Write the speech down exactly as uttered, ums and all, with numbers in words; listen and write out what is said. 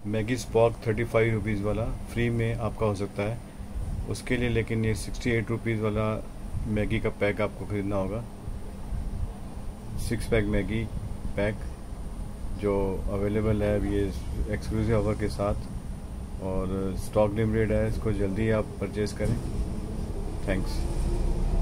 Maggi स्पॉक thirty five rupees वाला free में आपका हो सकता है उसके लिए, लेकिन ये सिक्सटी एट रुपीज़ वाला मैगी का पैक आपको ख़रीदना होगा। सिक्स पैक मैगी पैक जो अवेलेबल है अभी ये एक्सक्लूसिव ऑफर के साथ, और स्टॉक लिमिटेड है, इसको जल्दी आप परचेज़ करें। थैंक्स।